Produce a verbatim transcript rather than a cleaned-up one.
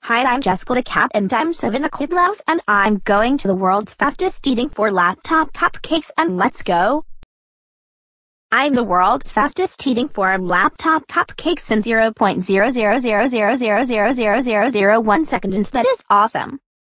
Hi, I'm Jessica the cat and I'm savannakhet Laos and I'm going to the world's fastest eating four laptop cupcakes and let's go. I'm the world's fastest eating four laptop cupcakes in zero point zero zero zero zero zero zero zero zero zero one seconds and that is awesome.